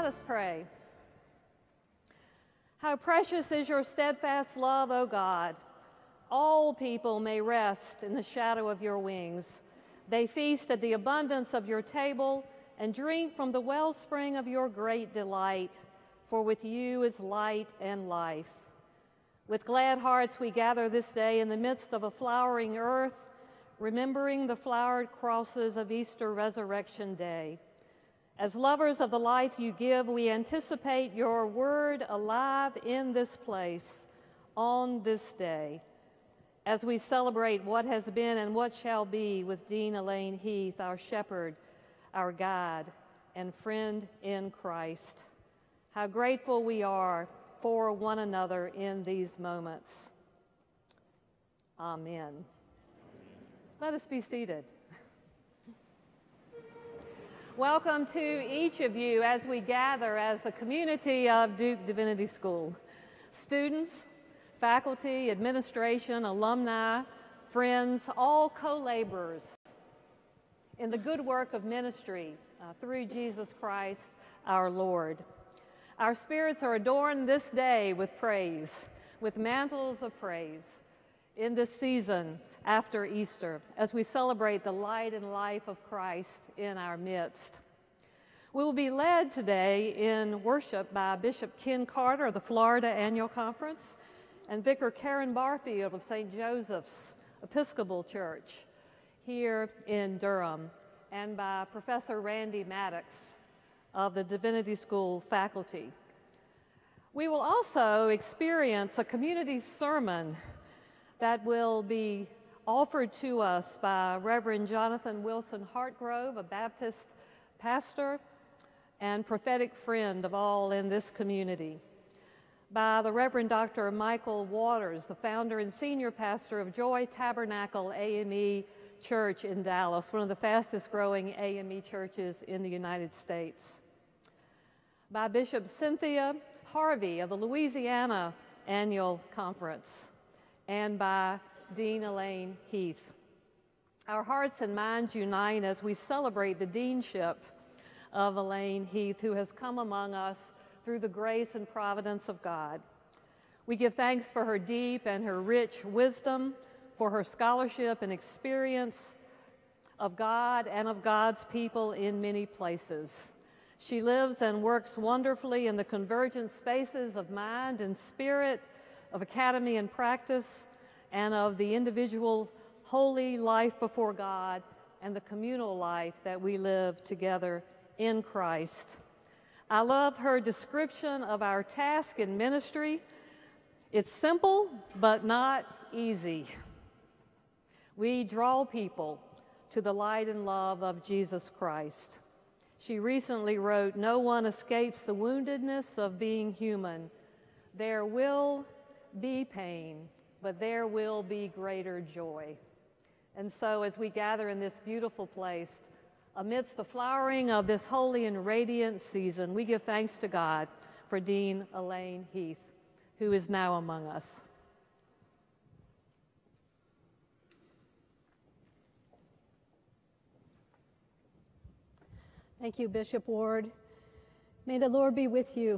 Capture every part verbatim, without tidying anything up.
Let us pray. How precious is your steadfast love, O God. All people may rest in the shadow of your wings. They feast at the abundance of your table and drink from the wellspring of your great delight, for with you is light and life. With glad hearts we gather this day in the midst of a flowering earth, remembering the flowered crosses of Easter Resurrection Day. As lovers of the life you give, we anticipate your word alive in this place on this day. As we celebrate what has been and what shall be with Dean Elaine Heath, our shepherd, our guide, and friend in Christ. How grateful we are for one another in these moments. Amen. Let us be seated. Welcome to each of you as we gather as the community of Duke Divinity School. Students, faculty, administration, alumni, friends, all co-laborers in the good work of ministry uh, through Jesus Christ our Lord. Our spirits are adorned this day with praise, with mantles of praise in this season after Easter, as we celebrate the light and life of Christ in our midst. We will be led today in worship by Bishop Ken Carter of the Florida Annual Conference and Vicar Karen Barfield of Saint Joseph's Episcopal Church here in Durham, and by Professor Randy Maddox of the Divinity School faculty. We will also experience a community sermon that will be offered to us by Reverend Jonathan Wilson Hartgrove, a Baptist pastor and prophetic friend of all in this community, by the Reverend Doctor Michael Waters, the founder and senior pastor of Joy Tabernacle A M E Church in Dallas, one of the fastest growing A M E churches in the United States, by Bishop Cynthia Harvey of the Louisiana Annual Conference, and by Dean Elaine Heath. Our hearts and minds unite as we celebrate the deanship of Elaine Heath, who has come among us through the grace and providence of God. We give thanks for her deep and her rich wisdom, for her scholarship and experience of God and of God's people in many places. She lives and works wonderfully in the convergent spaces of mind and spirit, of academy and practice, and of the individual holy life before God and the communal life that we live together in Christ. I love her description of our task in ministry. It's simple, but not easy. We draw people to the light and love of Jesus Christ. She recently wrote, "No one escapes the woundedness of being human. There will be pain, but there will be greater joy." And so as we gather in this beautiful place, amidst the flowering of this holy and radiant season, we give thanks to God for Dean Elaine Heath, who is now among us. Thank you, Bishop Ward. May the Lord be with you.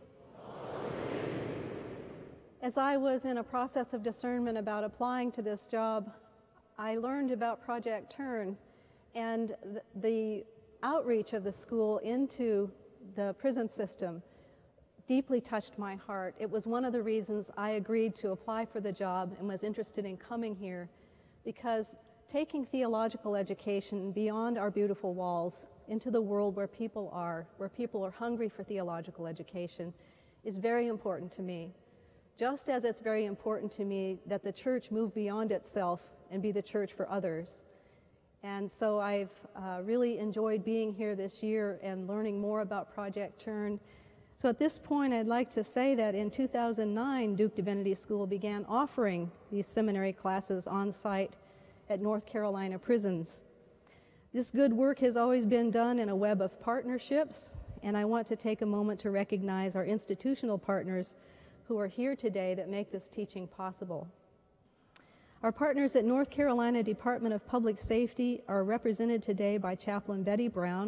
As I was in a process of discernment about applying to this job, I learned about Project Turn and th- the outreach of the school into the prison system deeply touched my heart. It was one of the reasons I agreed to apply for the job and was interested in coming here, because taking theological education beyond our beautiful walls into the world where people are, where people are hungry for theological education, is very important to me. Just as it's very important to me that the church move beyond itself and be the church for others. And so I've uh, really enjoyed being here this year and learning more about Project Turn. So at this point, I'd like to say that in two thousand nine, Duke Divinity School began offering these seminary classes on site at North Carolina prisons. This good work has always been done in a web of partnerships, and I want to take a moment to recognize our institutional partners who are here today that make this teaching possible. Our partners at North Carolina Department of Public Safety are represented today by Chaplain Betty Brown,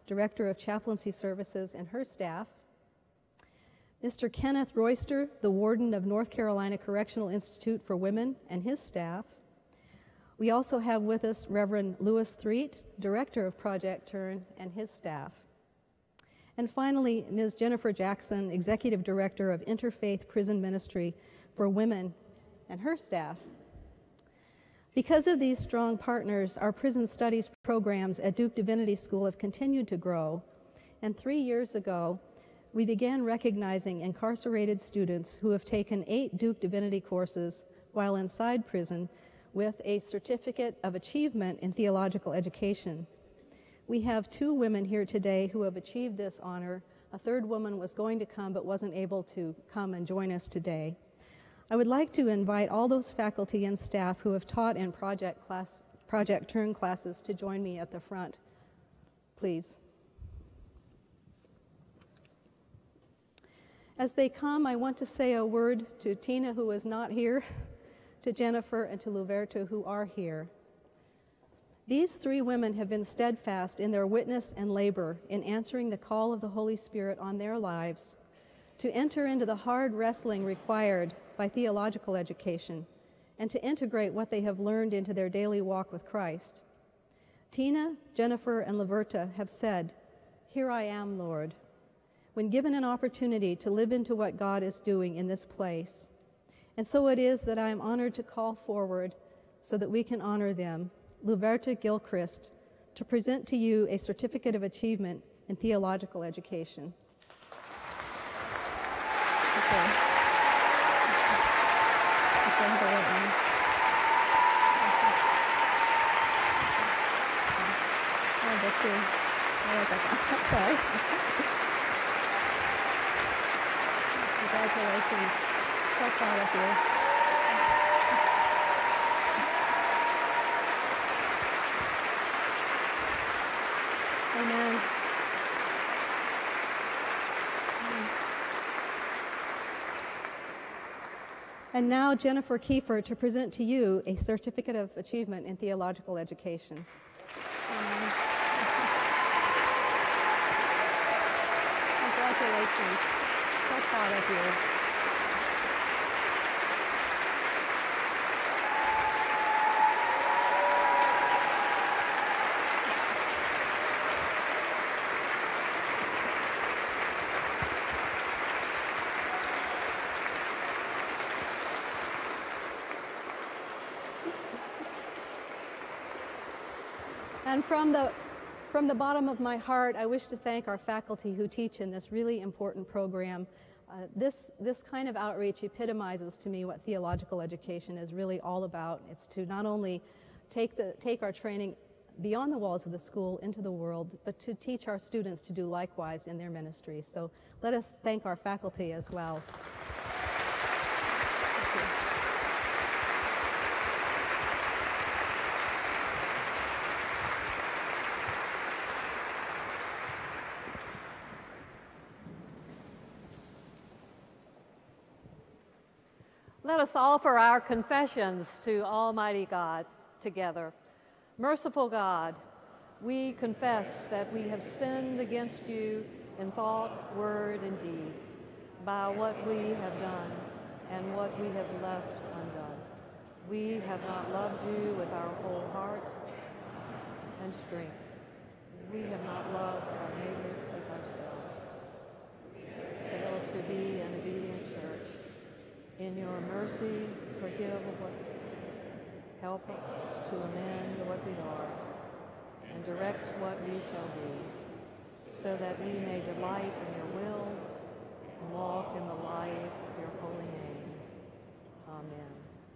Director of Chaplaincy Services, and her staff. Mister Kenneth Royster, the Warden of North Carolina Correctional Institute for Women, and his staff. We also have with us Reverend Louis Threet, Director of Project Turn, and his staff. And finally, Miz Jennifer Jackson, Executive Director of Interfaith Prison Ministry for Women, and her staff. Because of these strong partners, our prison studies programs at Duke Divinity School have continued to grow, and three years ago, we began recognizing incarcerated students who have taken eight Duke Divinity courses while inside prison with a Certificate of Achievement in Theological Education. We have two women here today who have achieved this honor. A third woman was going to come but wasn't able to come and join us today. I would like to invite all those faculty and staff who have taught in project class, Project Turn classes to join me at the front, please. As they come, I want to say a word to Tina, who is not here, to Jennifer, and to Luverto, who are here. These three women have been steadfast in their witness and labor in answering the call of the Holy Spirit on their lives to enter into the hard wrestling required by theological education and to integrate what they have learned into their daily walk with Christ. Tina, Jennifer, and Luverto have said, "Here I am, Lord," when given an opportunity to live into what God is doing in this place. And so it is that I am honored to call forward, so that we can honor them, Luverto Gilchrist, to present to you a Certificate of Achievement in Theological Education. Okay. Okay, have a right one. Oh, that's good. I like that. Sorry. Congratulations. So proud of you. Amen. And now Jennifer Kiefer to present to you a Certificate of Achievement in Theological Education. Amen. Congratulations. So proud of you. And from the, from the bottom of my heart, I wish to thank our faculty who teach in this really important program. Uh, this, this kind of outreach epitomizes to me what theological education is really all about. It's to not only take, the, take our training beyond the walls of the school into the world, but to teach our students to do likewise in their ministries. So let us thank our faculty as well. Let us offer our confessions to Almighty God together. Merciful God, we confess that we have sinned against you in thought, word, and deed, by what we have done and what we have left undone. We have not loved you with our whole heart and strength. We have not loved our neighbors as ourselves. Failed to be an obedient church. In your mercy, forgive what, help us to amend what we are, and direct what we shall be, so that we may delight in your will and walk in the light of your holy name. Amen.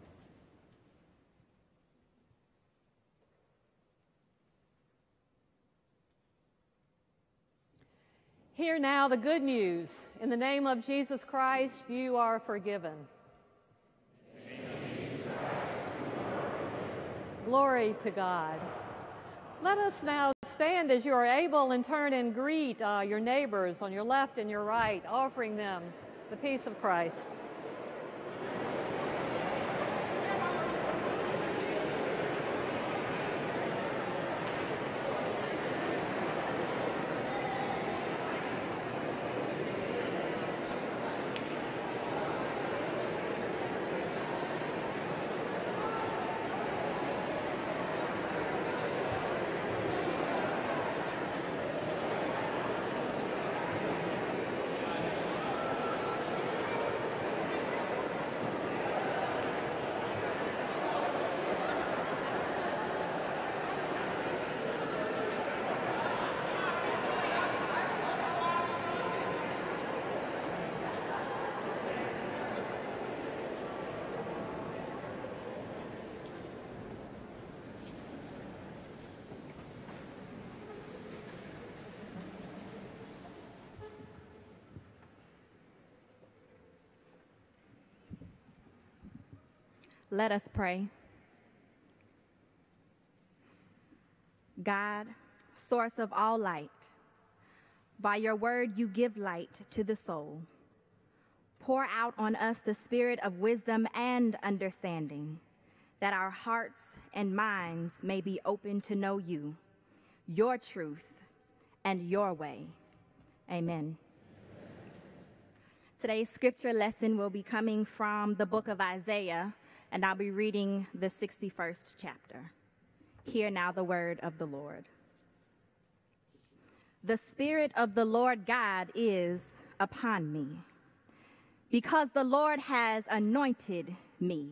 Hear now the good news. In the name of Jesus Christ, you are forgiven. Glory to God. Let us now stand as you are able and turn and greet uh, your neighbors on your left and your right, offering them the peace of Christ. Let us pray. God, source of all light, by your word you give light to the soul. Pour out on us the spirit of wisdom and understanding, that our hearts and minds may be open to know you, your truth, and your way. Amen. Today's scripture lesson will be coming from the book of Isaiah, and I'll be reading the sixty-first chapter. Hear now the word of the Lord. The Spirit of the Lord God is upon me, because the Lord has anointed me.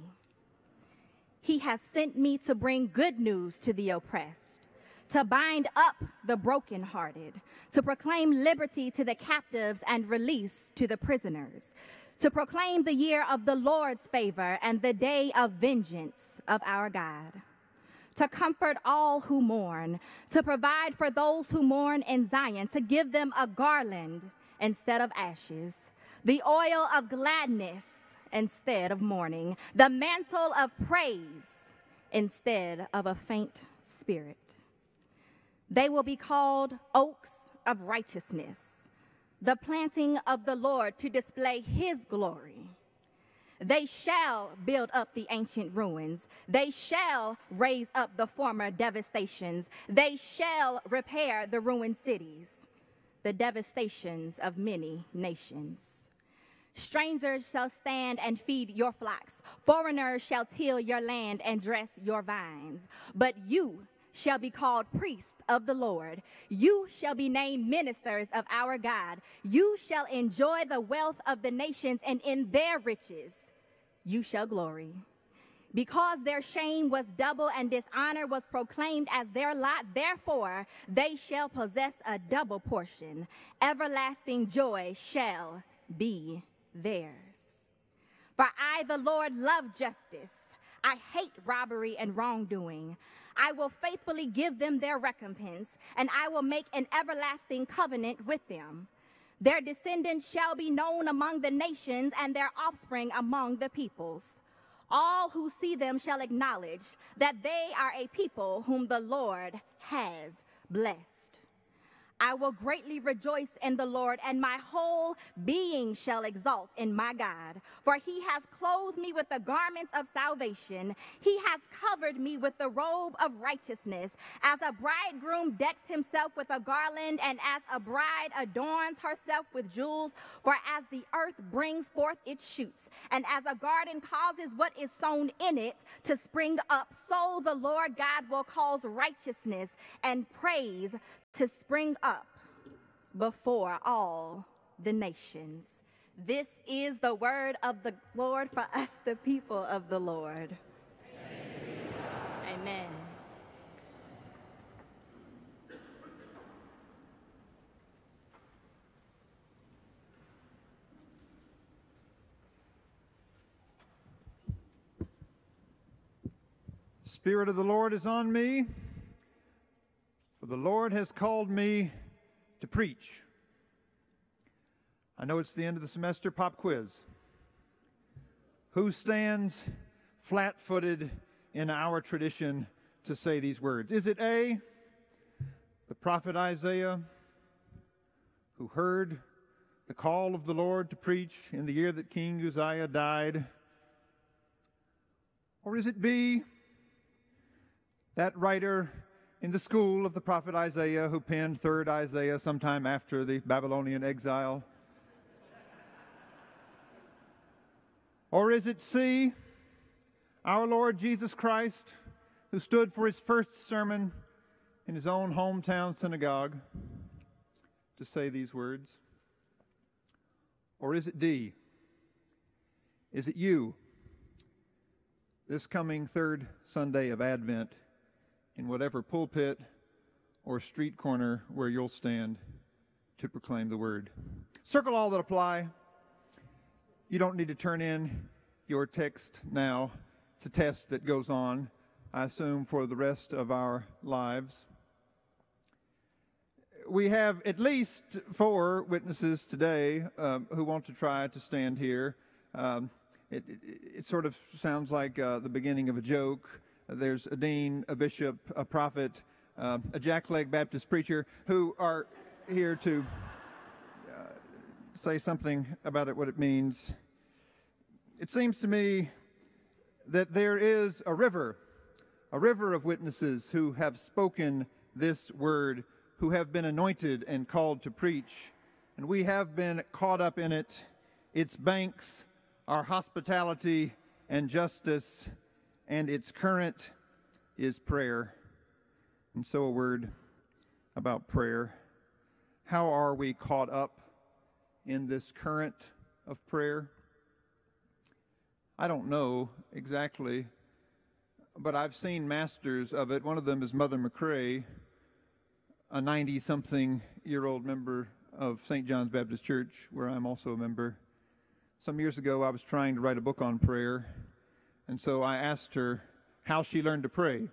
He has sent me to bring good news to the oppressed, to bind up the brokenhearted, to proclaim liberty to the captives and release to the prisoners, to proclaim the year of the Lord's favor and the day of vengeance of our God, to comfort all who mourn, to provide for those who mourn in Zion, to give them a garland instead of ashes, the oil of gladness instead of mourning, the mantle of praise instead of a faint spirit. They will be called oaks of righteousness, the planting of the Lord to display his glory. They shall build up the ancient ruins. They shall raise up the former devastations. They shall repair the ruined cities, the devastations of many nations. Strangers shall stand and feed your flocks. Foreigners shall till your land and dress your vines. But you shall be called priests of the Lord. You shall be named ministers of our God. You shall enjoy the wealth of the nations, and in their riches you shall glory. Because their shame was double and dishonor was proclaimed as their lot, therefore they shall possess a double portion. Everlasting joy shall be theirs. For I, the Lord, love justice. I hate robbery and wrongdoing. I will faithfully give them their recompense, and I will make an everlasting covenant with them. Their descendants shall be known among the nations, and their offspring among the peoples. All who see them shall acknowledge that they are a people whom the Lord has blessed. I will greatly rejoice in the Lord, and my whole being shall exult in my God. For he has clothed me with the garments of salvation. He has covered me with the robe of righteousness. As a bridegroom decks himself with a garland, and as a bride adorns herself with jewels. For as the earth brings forth its shoots, and as a garden causes what is sown in it to spring up, so the Lord God will cause righteousness and praise to spring up before all the nations. This is the word of the Lord for us, the people of the Lord. Amen. The Spirit of the Lord is on me, for the Lord has called me to preach. I know it's the end of the semester pop quiz. Who stands flat-footed in our tradition to say these words? Is it A, the prophet Isaiah, who heard the call of the Lord to preach in the year that King Uzziah died? Or is it B, that writer in the school of the prophet Isaiah who penned third Isaiah sometime after the Babylonian exile? Or is it C, our Lord Jesus Christ, who stood for his first sermon in his own hometown synagogue to say these words? Or is it D, is it you, this coming third Sunday of Advent, in whatever pulpit or street corner where you'll stand to proclaim the word? Circle all that apply. You don't need to turn in your text now. It's a test that goes on, I assume, for the rest of our lives. We have at least four witnesses today um, who want to try to stand here. Um, it, it, it sort of sounds like uh, the beginning of a joke. There's a dean, a bishop, a prophet, uh, a jackleg Baptist preacher who are here to uh, say something about it, what it means. It seems to me that there is a river, a river of witnesses who have spoken this word, who have been anointed and called to preach, and we have been caught up in it. Its banks are hospitality and justice, and its current is prayer. And so a word about prayer. How are we caught up in this current of prayer? I don't know exactly, but I've seen masters of it. One of them is Mother McCrae, a ninety-something-year-old member of Saint John's Baptist Church, where I'm also a member. Some years ago, I was trying to write a book on prayer, and so I asked her how she learned to pray.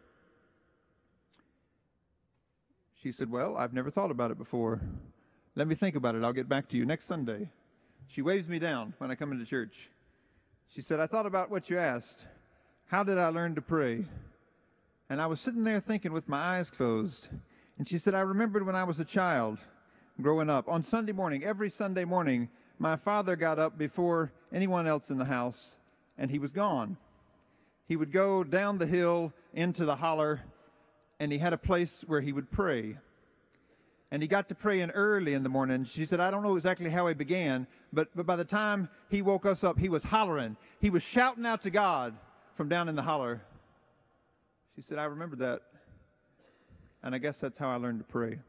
She said, well, I've never thought about it before. Let me think about it. I'll get back to you next Sunday. She waves me down when I come into church. She said, I thought about what you asked. How did I learn to pray? And I was sitting there thinking with my eyes closed. And she said, I remembered when I was a child growing up. On Sunday morning, every Sunday morning, my father got up before anyone else in the house, and he was gone. He would go down the hill into the holler, and he had a place where he would pray. And he got to praying early in the morning. She said, I don't know exactly how he began, but, but by the time he woke us up, he was hollering. He was shouting out to God from down in the holler. She said, I remember that. And I guess that's how I learned to pray.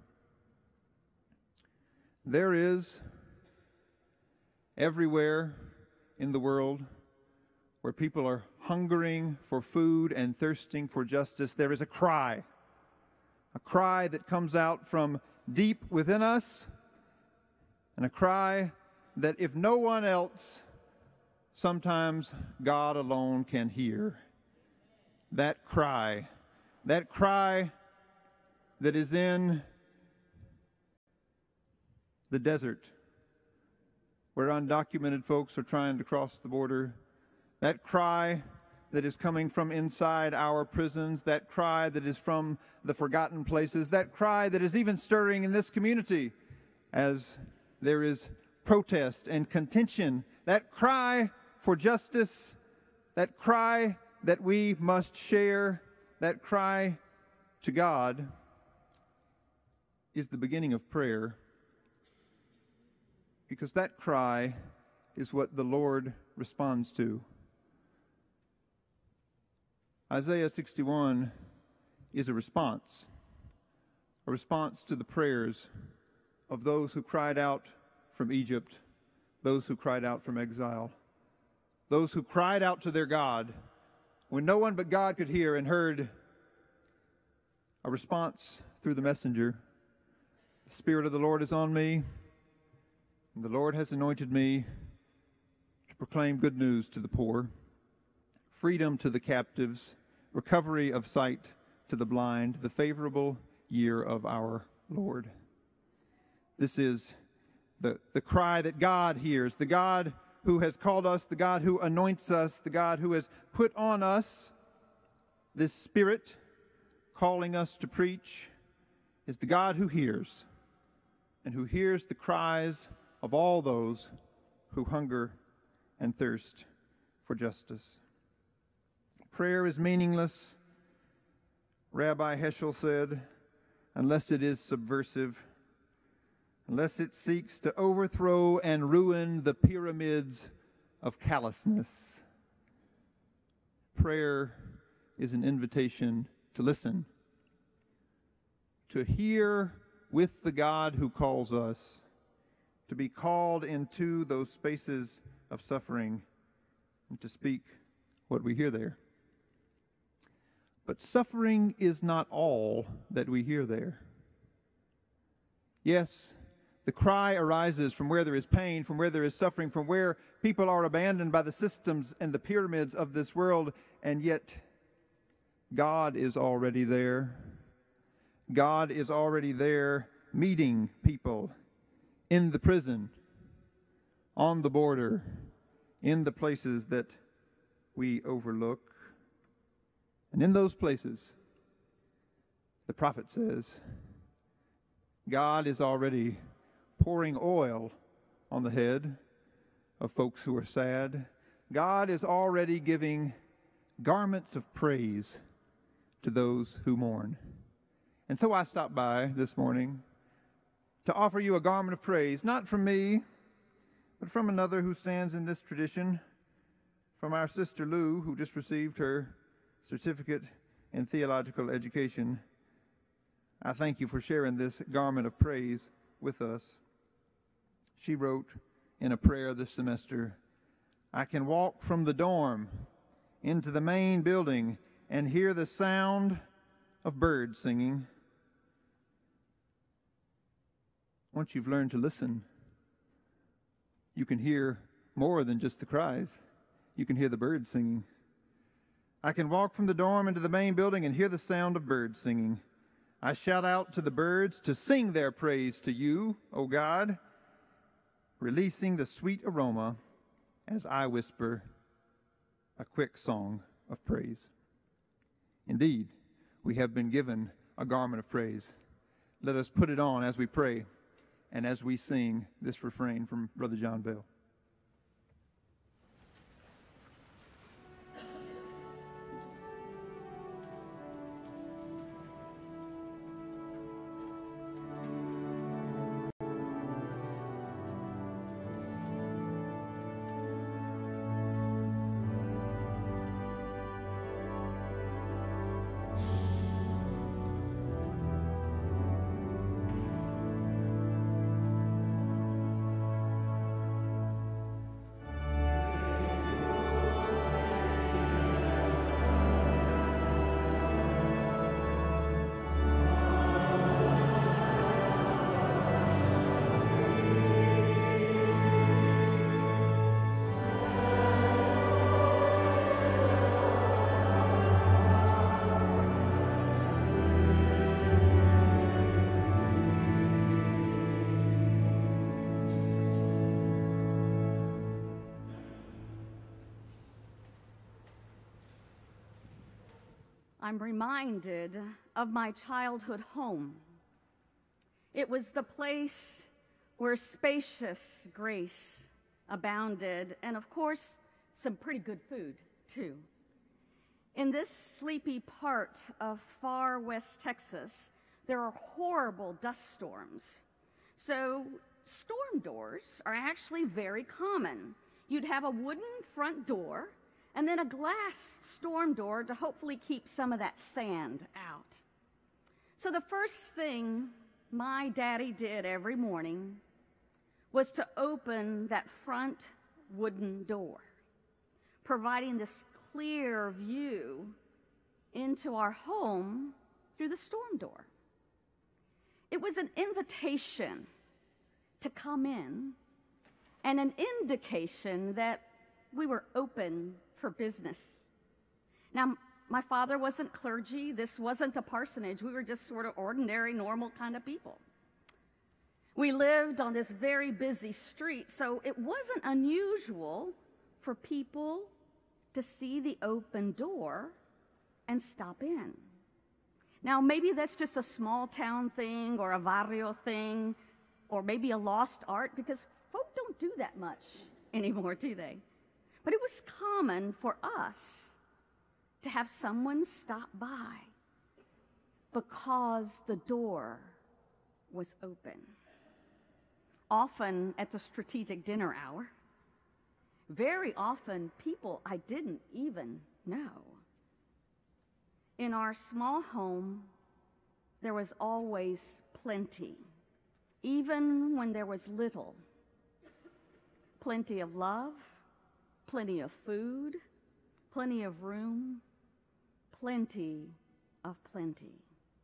There is, everywhere in the world, where people are hungering for food and thirsting for justice, there is a cry. A cry that comes out from deep within us, and a cry that if no one else, sometimes God alone can hear. That cry, that cry that is in the desert, where undocumented folks are trying to cross the border, that cry that is coming from inside our prisons, that cry that is from the forgotten places, that cry that is even stirring in this community as there is protest and contention, that cry for justice, that cry that we must share, that cry to God is the beginning of prayer, because that cry is what the Lord responds to. Isaiah sixty-one is a response, a response to the prayers of those who cried out from Egypt, those who cried out from exile, those who cried out to their God when no one but God could hear, and heard a response through the messenger. The Spirit of the Lord is on me, and the Lord has anointed me to proclaim good news to the poor, freedom to the captives, recovery of sight to the blind, the favorable year of our Lord. This is the, the cry that God hears, the God who has called us, the God who anoints us, the God who has put on us this Spirit, calling us to preach, is the God who hears, and who hears the cries of all those who hunger and thirst for justice. Prayer is meaningless, Rabbi Heschel said, unless it is subversive, unless it seeks to overthrow and ruin the pyramids of callousness. Prayer is an invitation to listen, to hear with the God who calls us, to be called into those spaces of suffering, and to speak what we hear there. But suffering is not all that we hear there. Yes, the cry arises from where there is pain, from where there is suffering, from where people are abandoned by the systems and the pyramids of this world, and yet God is already there. God is already there meeting people in the prison, on the border, in the places that we overlook. And in those places, the prophet says, God is already pouring oil on the head of folks who are sad. God is already giving garments of praise to those who mourn. And so I stopped by this morning to offer you a garment of praise, not from me, but from another who stands in this tradition, from our sister Lou, who just received her certificate in theological education. I thank you for sharing this garment of praise with us. She wrote in a prayer this semester, I can walk from the dorm into the main building and hear the sound of birds singing. Once you've learned to listen, you can hear more than just the cries. You can hear the birds singing. I can walk from the dorm into the main building and hear the sound of birds singing. I shout out to the birds to sing their praise to you, O God, releasing the sweet aroma as I whisper a quick song of praise. Indeed, we have been given a garment of praise. Let us put it on as we pray and as we sing this refrain from Brother John Bell. I'm reminded of my childhood home. It was the place where spacious grace abounded, and of course, some pretty good food, too. In this sleepy part of far west Texas, there are horrible dust storms. So storm doors are actually very common. You'd have a wooden front door and then a glass storm door to hopefully keep some of that sand out. So the first thing my daddy did every morning was to open that front wooden door, providing this clear view into our home through the storm door. It was an invitation to come in and an indication that we were open for business. Now, my father wasn't clergy. This wasn't a parsonage. We were just sort of ordinary, normal kind of people. We lived on this very busy street, so it wasn't unusual for people to see the open door and stop in. Now, maybe that's just a small town thing or a barrio thing, or maybe a lost art, because folk don't do that much anymore, do they? But it was common for us to have someone stop by because the door was open. Often at the strategic dinner hour, very often people I didn't even know. In our small home, there was always plenty, even when there was little. Plenty of love, plenty of food, plenty of room, plenty of plenty.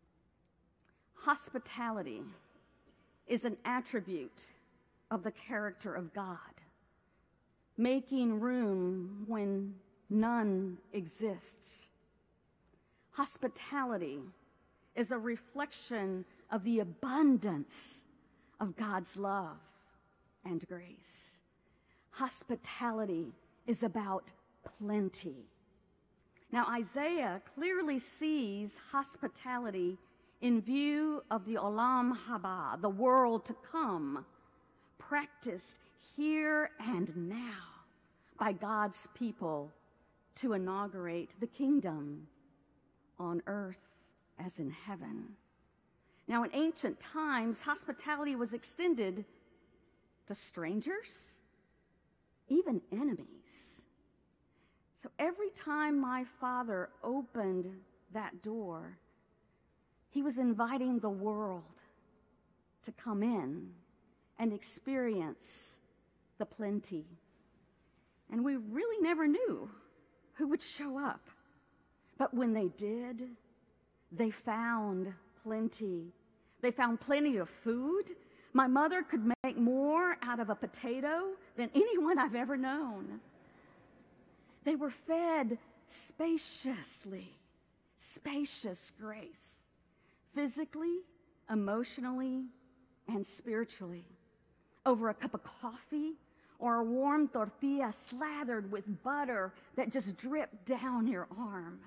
Hospitality is an attribute of the character of God, making room when none exists. Hospitality is a reflection of the abundance of God's love and grace. Hospitality is about plenty. Now, Isaiah clearly sees hospitality in view of the Olam Haba, the world to come, practiced here and now by God's people to inaugurate the kingdom on earth as in heaven. Now, in ancient times, hospitality was extended to strangers, even enemies. So every time my father opened that door, he was inviting the world to come in and experience the plenty. And we really never knew who would show up. But when they did, they found plenty. They found plenty of food. My mother could make more out of a potato than anyone I've ever known. They were fed spaciously, spacious grace, physically, emotionally, and spiritually, over a cup of coffee or a warm tortilla slathered with butter that just dripped down your arm.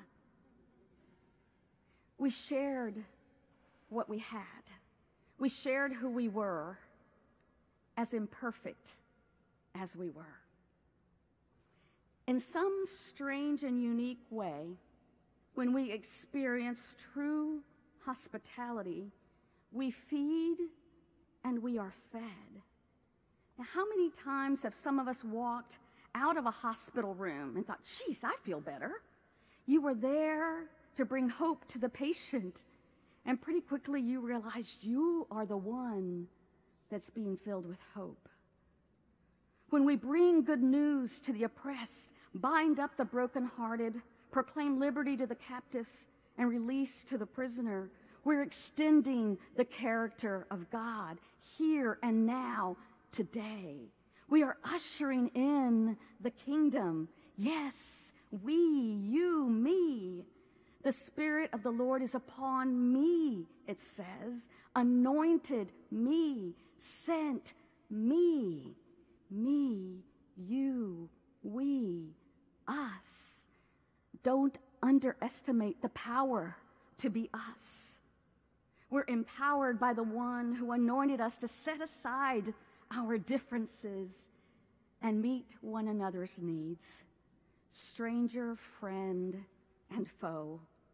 We shared what we had. We shared who we were, as imperfect as we were. In some strange and unique way, when we experience true hospitality, we feed and we are fed. Now, how many times have some of us walked out of a hospital room and thought, geez, I feel better? You were there to bring hope to the patient, and pretty quickly you realized you are the one that's being filled with hope. When we bring good news to the oppressed, bind up the brokenhearted, proclaim liberty to the captives, and release to the prisoner, we're extending the character of God here and now, today. We are ushering in the kingdom. Yes, we, you, me. The Spirit of the Lord is upon me, it says, anointed me, sent me, me, you, we, us. Don't underestimate the power to be us. We're empowered by the one who anointed us to set aside our differences and meet one another's needs, stranger, friend, and foe.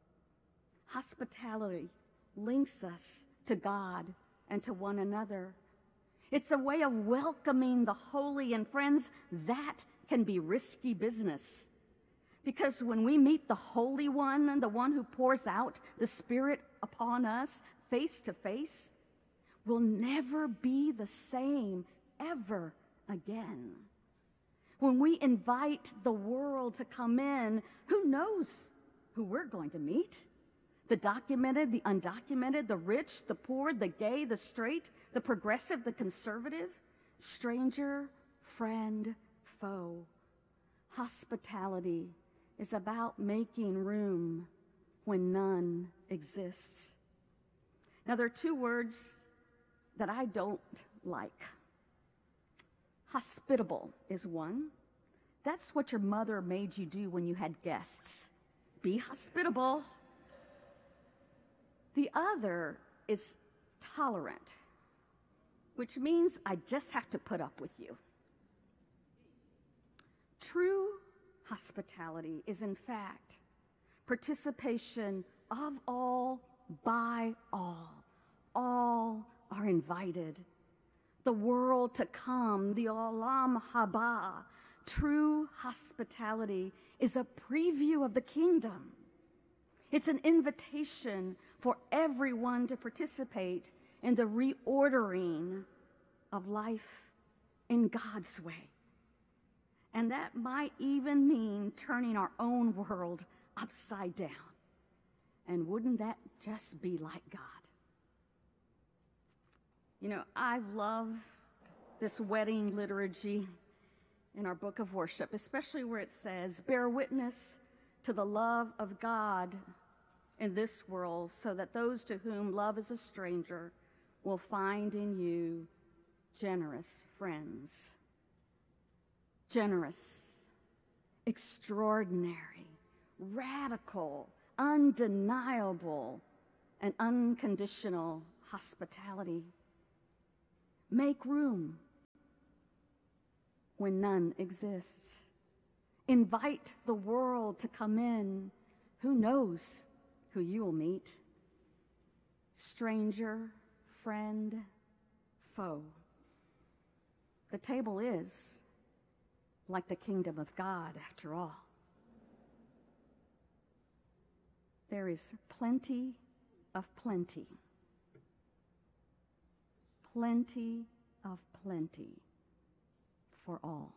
Hospitality links us to God and to one another. It's a way of welcoming the holy, and friends, that can be risky business. Because when we meet the Holy One, and the one who pours out the Spirit upon us face to face, we'll never be the same ever again. When we invite the world to come in, who knows who we're going to meet? The documented, the undocumented, the rich, the poor, the gay, the straight, the progressive, the conservative, stranger, friend, foe. Hospitality is about making room when none exists. Now, there are two words that I don't like. Hospitable is one. That's what your mother made you do when you had guests. Be hospitable. The other is tolerant, which means I just have to put up with you. True hospitality is, in fact, participation of all by all. All are invited. The world to come, the Olam Haba. True hospitality is a preview of the kingdom. It's an invitation for everyone to participate in the reordering of life in God's way. And that might even mean turning our own world upside down. And wouldn't that just be like God? You know, I've loved this wedding liturgy in our book of worship, especially where it says, bear witness to the love of God in this world, so that those to whom love is a stranger will find in you generous friends. Generous extraordinary, radical, undeniable, and unconditional hospitality. Make room when none exists. Invite the world to come in. Who knows who you will meet? Stranger, friend, foe. The table is like the kingdom of God, after all. There is plenty of plenty. Plenty of plenty for all.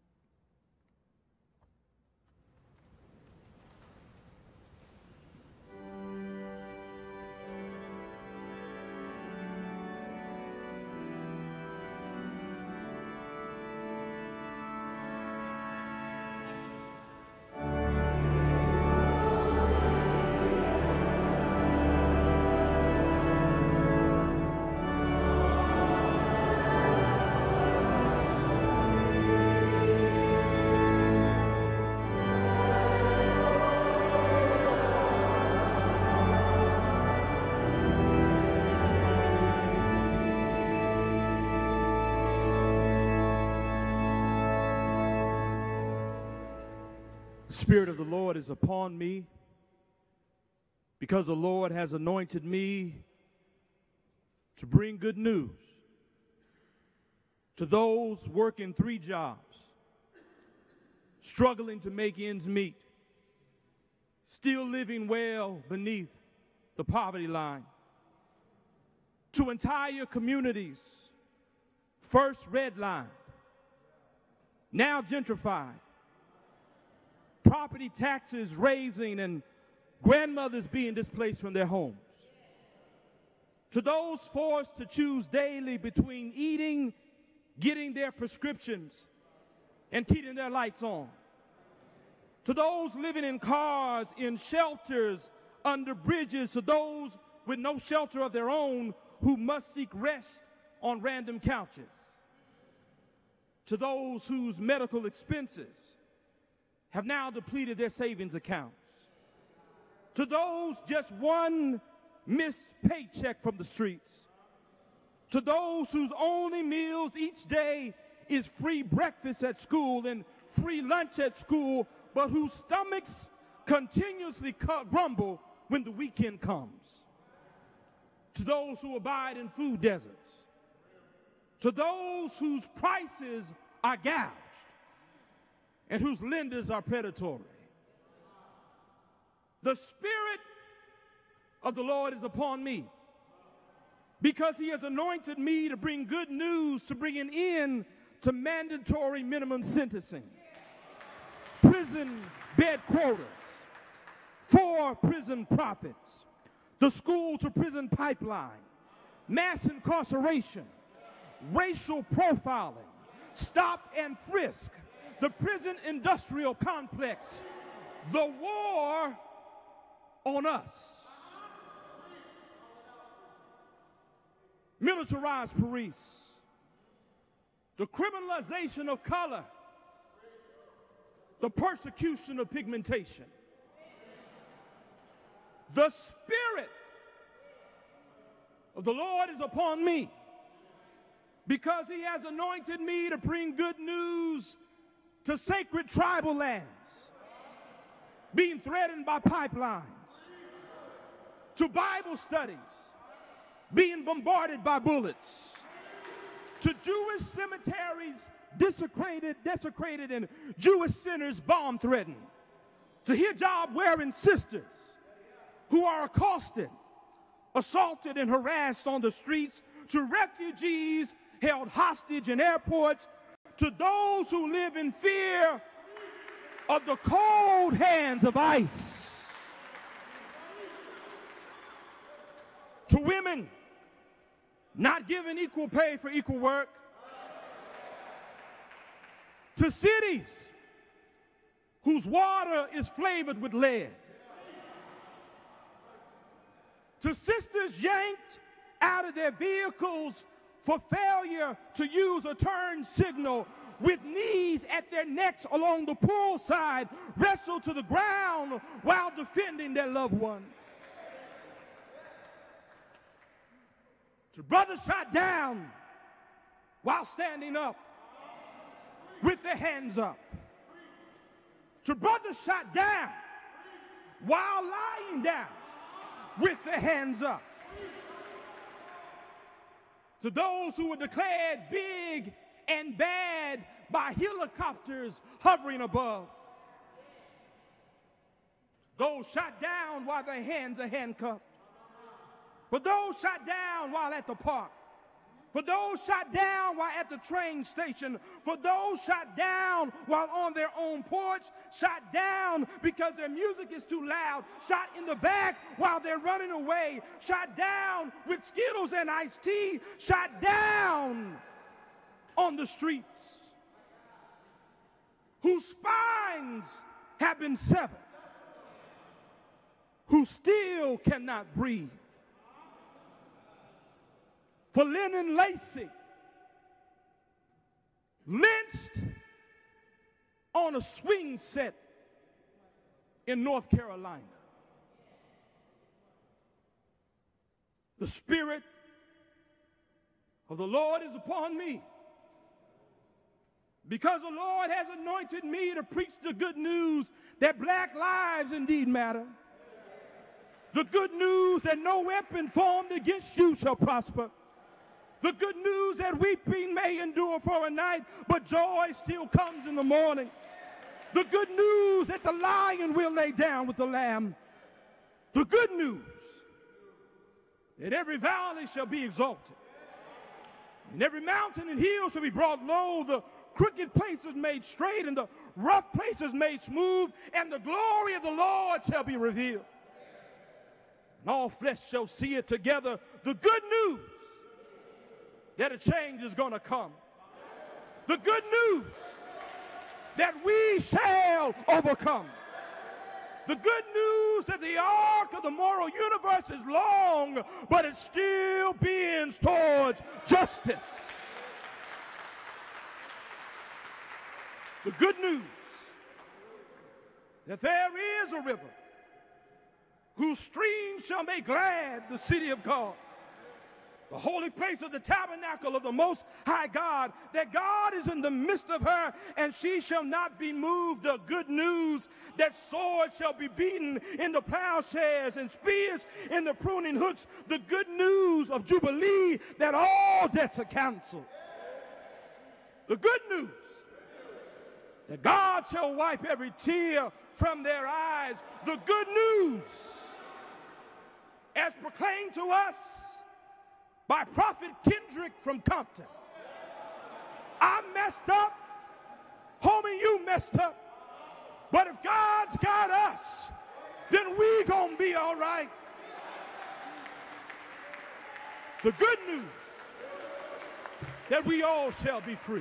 The Spirit of the Lord is upon me, because the Lord has anointed me to bring good news to those working three jobs, struggling to make ends meet, still living well beneath the poverty line, to entire communities, first redlined, now gentrified, property taxes raising, and grandmothers being displaced from their homes. To those forced to choose daily between eating, getting their prescriptions, and keeping their lights on. To those living in cars, in shelters, under bridges. To those with no shelter of their own who must seek rest on random couches. To those whose medical expenses have now depleted their savings accounts. To those just one missed paycheck from the streets. To those whose only meals each day is free breakfast at school and free lunch at school, but whose stomachs continuously grumble when the weekend comes. To those who abide in food deserts. To those whose prices are gouged and whose lenders are predatory. The Spirit of the Lord is upon me, because he has anointed me to bring good news, to bring an end to mandatory minimum sentencing, prison bed quotas, for prison profits, the school to prison pipeline, mass incarceration, racial profiling, stop and frisk, the prison industrial complex, the war on us, militarized police, the criminalization of color, the persecution of pigmentation. The Spirit of the Lord is upon me, because he has anointed me to bring good news to sacred tribal lands being threatened by pipelines, to Bible studies being bombarded by bullets, to Jewish cemeteries desecrated, desecrated and Jewish centers bomb threatened, to hijab-wearing sisters who are accosted, assaulted and harassed on the streets, to refugees held hostage in airports, to those who live in fear of the cold hands of ICE, to women not given equal pay for equal work, to cities whose water is flavored with lead, to sisters yanked out of their vehicles for failure to use a turn signal with knees at their necks along the poolside, wrestle to the ground while defending their loved ones. To brothers shot down while standing up with their hands up. To brothers shot down while lying down with their hands up. To those who were declared big and bad by helicopters hovering above. Those shot down while their hands are handcuffed. For those shot down while at the park. For those shot down while at the train station. For those shot down while on their own porch. Shot down because their music is too loud. Shot in the back while they're running away. Shot down with Skittles and iced tea. Shot down on the streets. Whose spines have been severed. Who still cannot breathe. For Lennon Lacey, lynched on a swing set in North Carolina. The Spirit of the Lord is upon me, because the Lord has anointed me to preach the good news that black lives indeed matter. The good news that no weapon formed against you shall prosper. The good news that weeping may endure for a night, but joy still comes in the morning. The good news that the lion will lay down with the lamb. The good news that every valley shall be exalted, and every mountain and hill shall be brought low, the crooked places made straight, and the rough places made smooth, and the glory of the Lord shall be revealed. And all flesh shall see it together. The good news that a change is going to come. The good news that we shall overcome. The good news that the arc of the moral universe is long, but it still bends towards justice. The good news that there is a river whose streams shall make glad the city of God, the holy place of the tabernacle of the Most High God, that God is in the midst of her, and she shall not be moved. The good news that swords shall be beaten in the plowshares and spears in the pruning hooks. The good news of Jubilee, that all debts are canceled. The good news that God shall wipe every tear from their eyes. The good news, as proclaimed to us by Prophet Kendrick from Compton. I messed up, homie, you messed up, but if God's got us, then we gonna be all right. The good news that we all shall be free.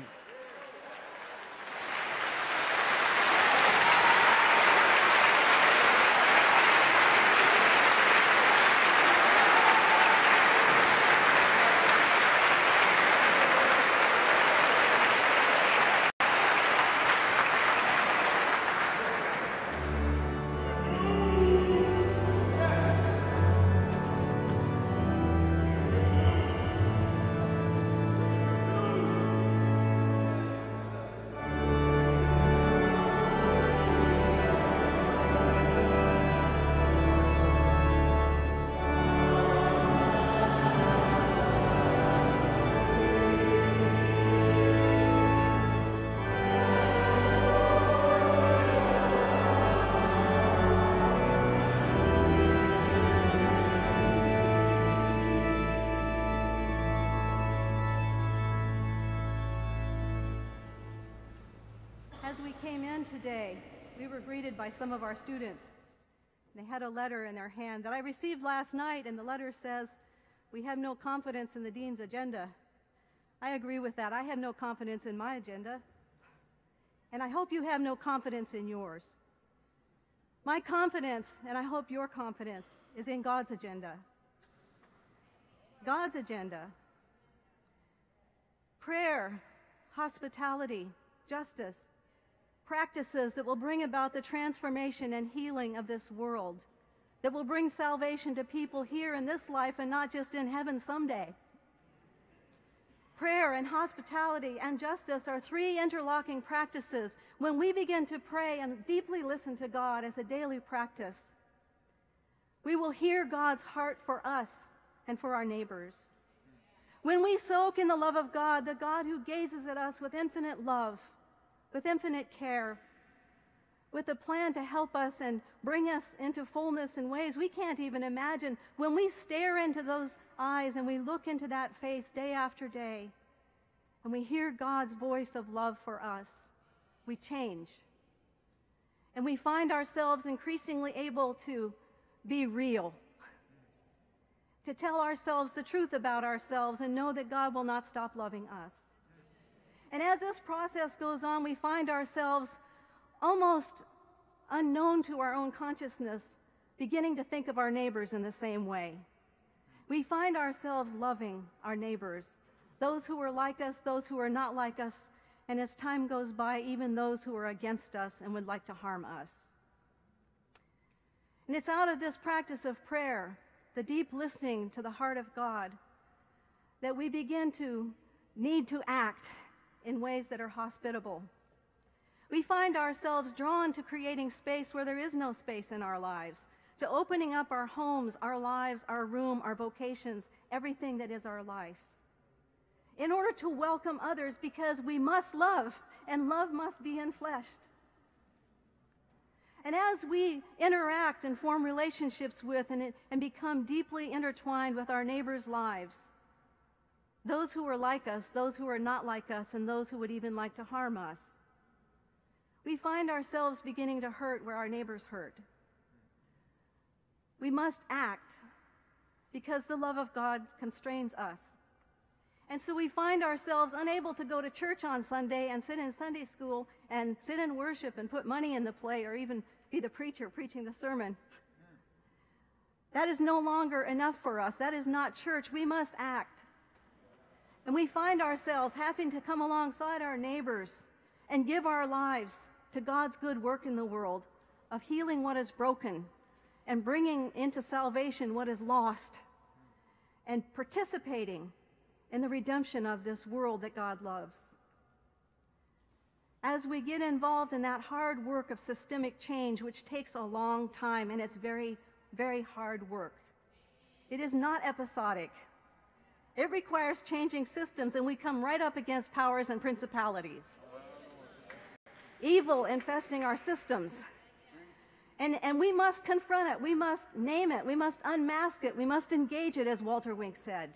As we came in today, we were greeted by some of our students. They had a letter in their hand that I received last night, and the letter says, "We have no confidence in the dean's agenda." I agree with that. I have no confidence in my agenda, and I hope you have no confidence in yours. My confidence, and I hope your confidence, is in God's agenda. God's agenda. Prayer, hospitality, justice, practices that will bring about the transformation and healing of this world, that will bring salvation to people here in this life and not just in heaven someday. Prayer and hospitality and justice are three interlocking practices. When we begin to pray and deeply listen to God as a daily practice, we will hear God's heart for us and for our neighbors. When we soak in the love of God, the God who gazes at us with infinite love, with infinite care, with a plan to help us and bring us into fullness in ways we can't even imagine, when we stare into those eyes and we look into that face day after day, and we hear God's voice of love for us, we change. And we find ourselves increasingly able to be real, to tell ourselves the truth about ourselves and know that God will not stop loving us. And as this process goes on, we find ourselves almost unknown to our own consciousness, beginning to think of our neighbors in the same way. We find ourselves loving our neighbors, those who are like us, those who are not like us, and as time goes by, even those who are against us and would like to harm us. And it's out of this practice of prayer, the deep listening to the heart of God, that we begin to need to act in ways that are hospitable. We find ourselves drawn to creating space where there is no space in our lives, to opening up our homes, our lives, our room, our vocations, everything that is our life, in order to welcome others, because we must love, and love must be enfleshed. And as we interact and form relationships with and, and become deeply intertwined with our neighbors' lives, those who are like us, those who are not like us, and those who would even like to harm us, we find ourselves beginning to hurt where our neighbors hurt. We must act because the love of God constrains us. And so we find ourselves unable to go to church on Sunday and sit in Sunday school and sit in worship and put money in the plate or even be the preacher preaching the sermon. That is no longer enough for us. That is not church. We must act. And we find ourselves having to come alongside our neighbors and give our lives to God's good work in the world of healing what is broken and bringing into salvation what is lost and participating in the redemption of this world that God loves. As we get involved in that hard work of systemic change, which takes a long time, and it's very, very hard work. It is not episodic. It requires changing systems, and we come right up against powers and principalities. Evil infesting our systems. And, and we must confront it. We must name it. We must unmask it. We must engage it, as Walter Wink said.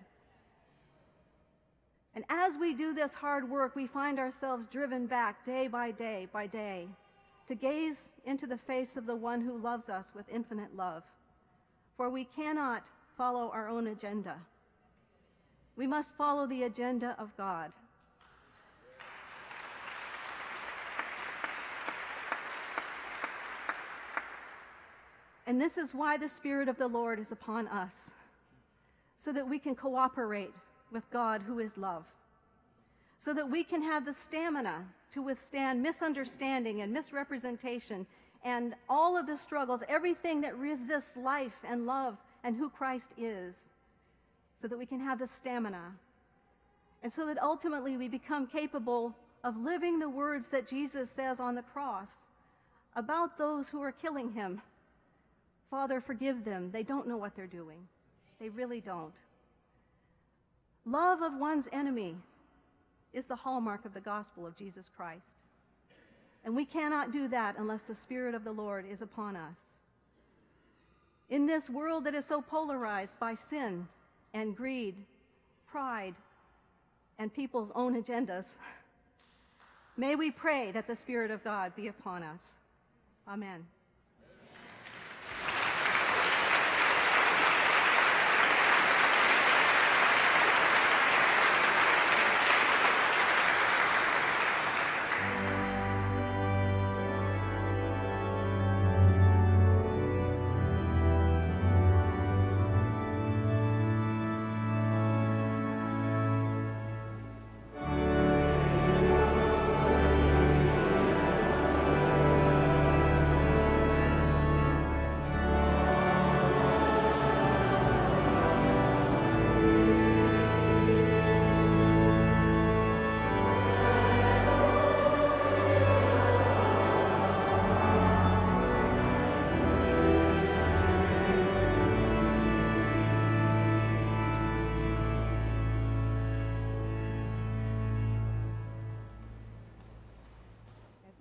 And as we do this hard work, we find ourselves driven back day by day by day to gaze into the face of the one who loves us with infinite love. For we cannot follow our own agenda. We must follow the agenda of God. And this is why the Spirit of the Lord is upon us, so that we can cooperate with God, who is love, so that we can have the stamina to withstand misunderstanding and misrepresentation and all of the struggles, everything that resists life and love and who Christ is, so that we can have the stamina, and so that ultimately we become capable of living the words that Jesus says on the cross about those who are killing him. Father, forgive them. They don't know what they're doing. They really don't. Love of one's enemy is the hallmark of the gospel of Jesus Christ. And we cannot do that unless the Spirit of the Lord is upon us. In this world that is so polarized by sin and greed, pride, and people's own agendas, may we pray that the Spirit of God be upon us. Amen.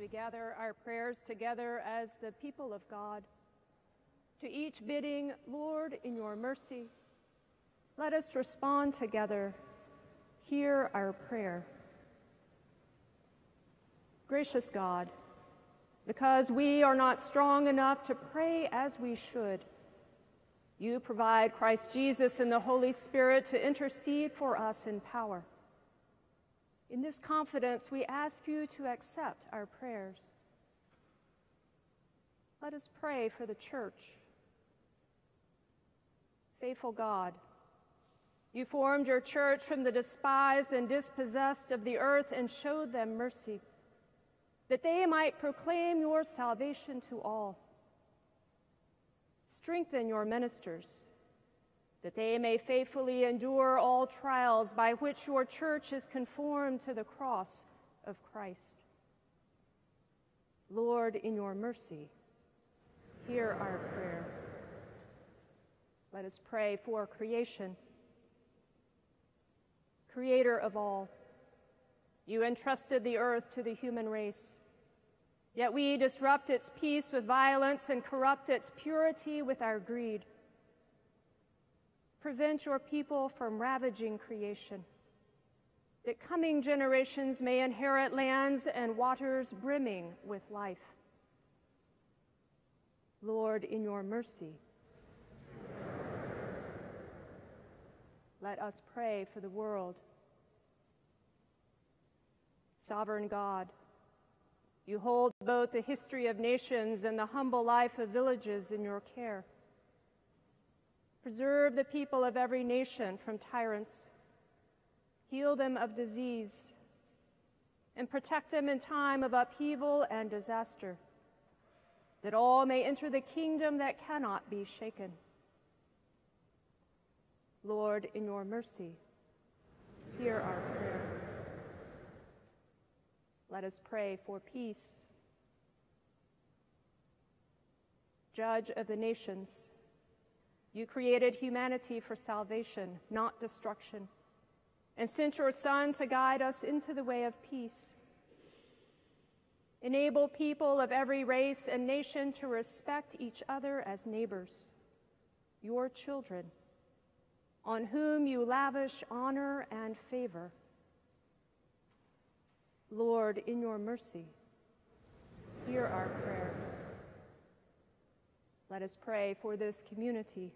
gather our prayers together as the people of God, to each bidding, Lord, in your mercy, let us respond together. Hear our prayer. Gracious God, because we are not strong enough to pray as we should, you provide Christ Jesus and the Holy Spirit to intercede for us in power. In this confidence, we ask you to accept our prayers. Let us pray for the church. Faithful God, you formed your church from the despised and dispossessed of the earth and showed them mercy, that they might proclaim your salvation to all. Strengthen your ministers, that they may faithfully endure all trials by which your church is conformed to the cross of Christ. Lord, in your mercy, hear our prayer. Let us pray for creation. Creator of all, you entrusted the earth to the human race, yet we disrupt its peace with violence and corrupt its purity with our greed. Prevent your people from ravaging creation, that coming generations may inherit lands and waters brimming with life. Lord, in your mercy, let us pray for the world. Sovereign God, you hold both the history of nations and the humble life of villages in your care. Preserve the people of every nation from tyrants. Heal them of disease, and protect them in time of upheaval and disaster, that all may enter the kingdom that cannot be shaken. Lord, in your mercy, hear our prayer. Let us pray for peace. Judge of the nations, you created humanity for salvation, not destruction, and sent your Son to guide us into the way of peace. Enable people of every race and nation to respect each other as neighbors, your children, on whom you lavish honor and favor. Lord, in your mercy, hear our prayer. Let us pray for this community.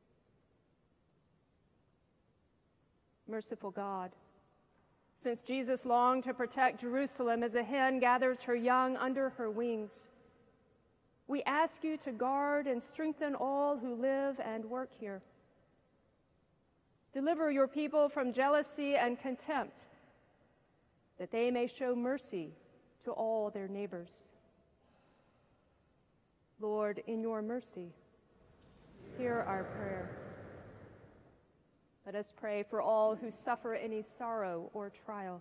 Merciful God, since Jesus longed to protect Jerusalem as a hen gathers her young under her wings, we ask you to guard and strengthen all who live and work here. Deliver your people from jealousy and contempt, that they may show mercy to all their neighbors. Lord, in your mercy, hear our prayer. Let us pray for all who suffer any sorrow or trial.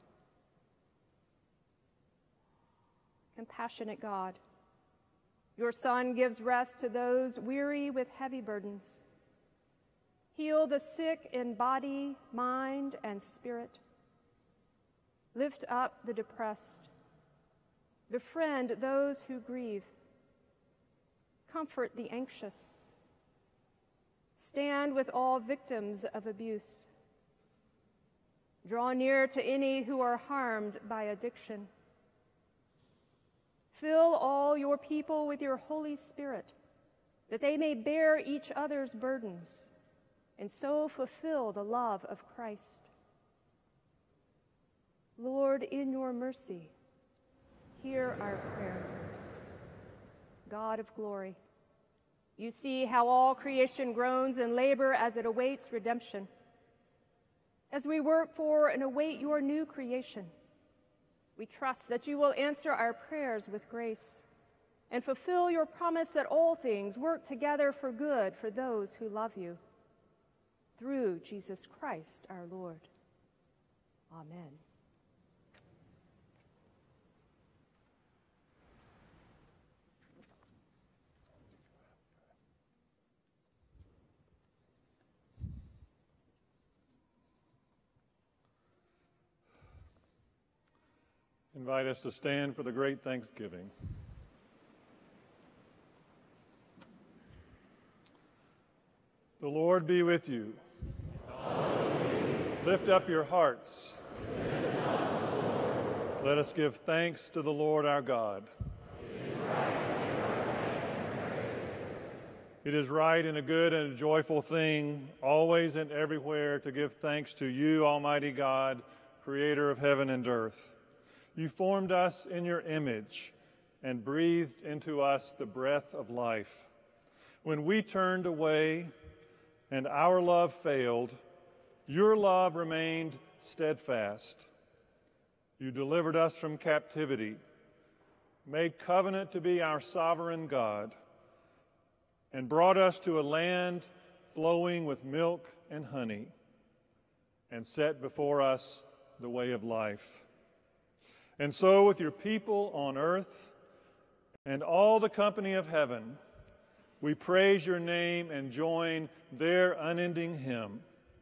Compassionate God, your Son gives rest to those weary with heavy burdens. Heal the sick in body, mind, and spirit. Lift up the depressed. Befriend those who grieve. Comfort the anxious. Stand with all victims of abuse. Draw near to any who are harmed by addiction. Fill all your people with your Holy Spirit, that they may bear each other's burdens and so fulfill the love of Christ. Lord, in your mercy, hear our prayer. God of glory, you see how all creation groans and labor as it awaits redemption. As we work for and await your new creation, we trust that you will answer our prayers with grace and fulfill your promise that all things work together for good for those who love you. Through Jesus Christ our Lord. Amen. invite us to stand for the great Thanksgiving. The Lord be with you. Lift up your hearts. Let us give thanks to the Lord our God. It is right and a good and a joyful thing, always and everywhere, to give thanks to you, Almighty God, creator of heaven and earth. You formed us in your image and breathed into us the breath of life. When we turned away and our love failed, your love remained steadfast. You delivered us from captivity, made covenant to be our sovereign God, and brought us to a land flowing with milk and honey, and set before us the way of life. And so with your people on earth and all the company of heaven, we praise your name and join their unending hymn.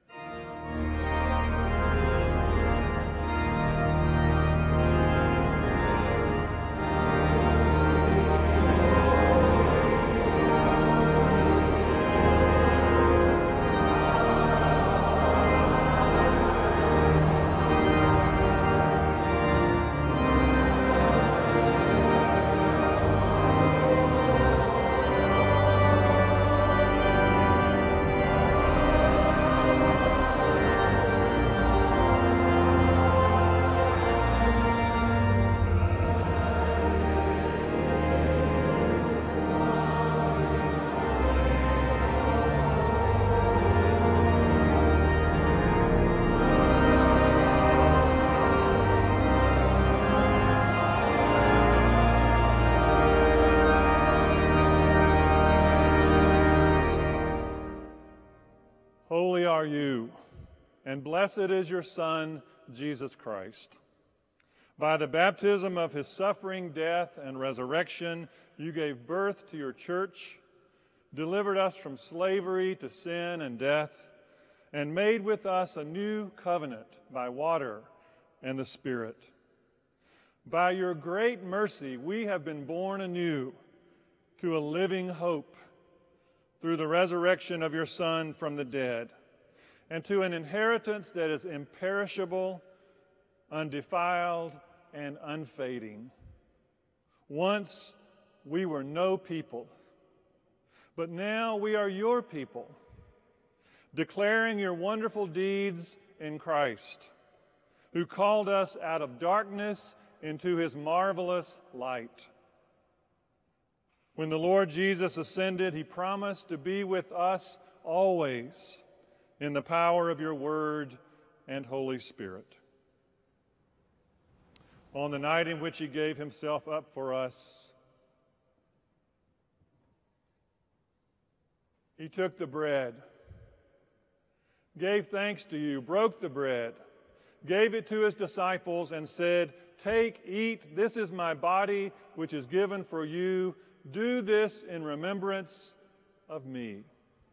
Holy are you, and blessed is your Son, Jesus Christ. By the baptism of his suffering, death, and resurrection, you gave birth to your church, delivered us from slavery to sin and death, and made with us a new covenant by water and the Spirit. By your great mercy, we have been born anew to a living hope through the resurrection of your Son from the dead, and to an inheritance that is imperishable, undefiled, and unfading. Once we were no people, but now we are your people, declaring your wonderful deeds in Christ, who called us out of darkness into his marvelous light. When the Lord Jesus ascended, he promised to be with us always in the power of your word and Holy Spirit. On the night in which he gave himself up for us, he took the bread, gave thanks to you, broke the bread, gave it to his disciples, and said, "Take, eat, this is my body, which is given for you. Do this in remembrance of me."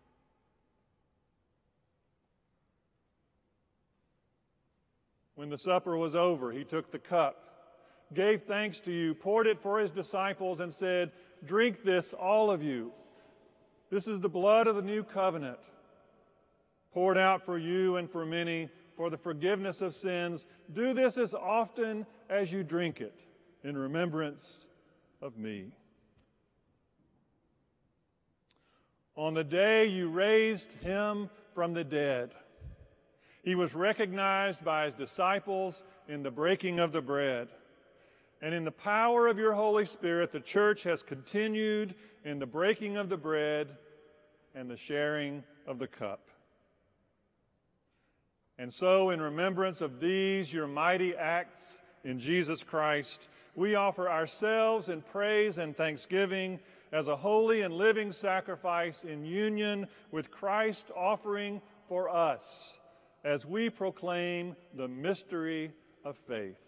When the supper was over, he took the cup, gave thanks to you, poured it for his disciples, and said, "Drink this, all of you. This is the blood of the new covenant, poured out for you and for many for the forgiveness of sins. Do this as often as you drink it in remembrance of me." On the day you raised him from the dead, he was recognized by his disciples in the breaking of the bread. And in the power of your Holy Spirit, the church has continued in the breaking of the bread and the sharing of the cup. And so, in remembrance of these, your mighty acts in Jesus Christ, we offer ourselves in praise and thanksgiving as a holy and living sacrifice in union with Christ offering for us as we proclaim the mystery of faith.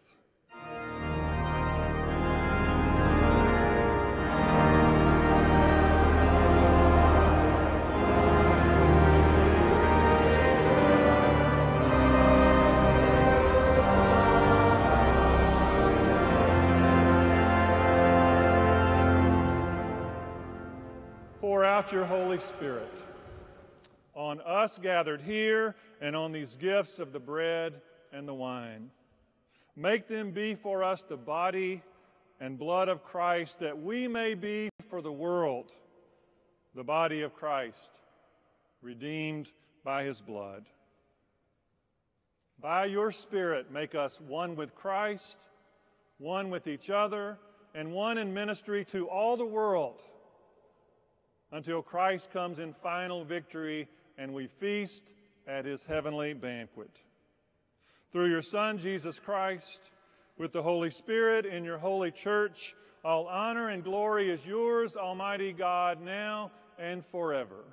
out your Holy Spirit on us gathered here and on these gifts of the bread and the wine. Make them be for us the body and blood of Christ, that we may be for the world the body of Christ, redeemed by his blood. By your Spirit, make us one with Christ, one with each other, and one in ministry to all the world, until Christ comes in final victory and we feast at his heavenly banquet. Through your Son, Jesus Christ, with the Holy Spirit in your holy church, all honor and glory is yours, Almighty God, now and forever.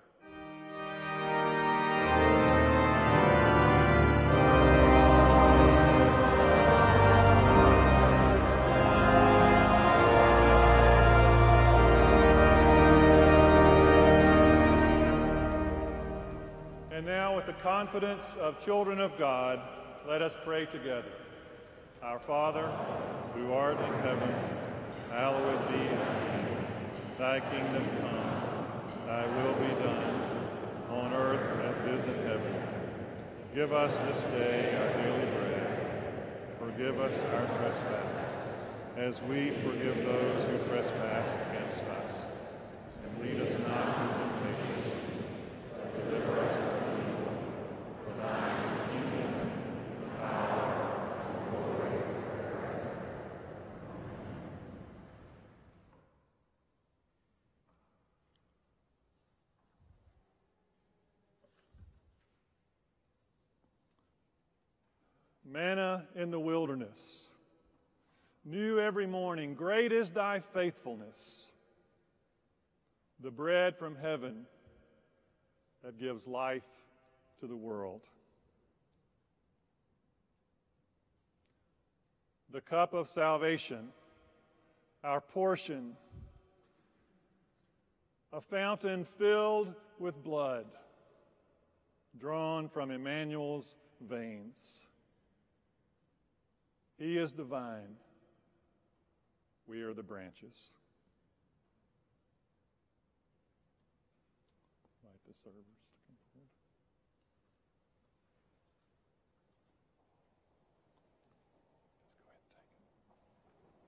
And now, with the confidence of children of God, let us pray together. Our Father, who art in heaven, hallowed be thy name. Thy kingdom come, thy will be done, on earth as it is in heaven. Give us this day our daily bread. Forgive us our trespasses, as we forgive those who trespass against us. And lead us not into temptation, but deliver us from evil. For thine is the kingdom, the power, and the glory forever. Manna in the wilderness, new every morning, great is thy faithfulness. The bread from heaven that gives life to the world. The cup of salvation, our portion, a fountain filled with blood, drawn from Emmanuel's veins. He is the vine, we are the branches. Invite the servers to come forward. Just go ahead and take it.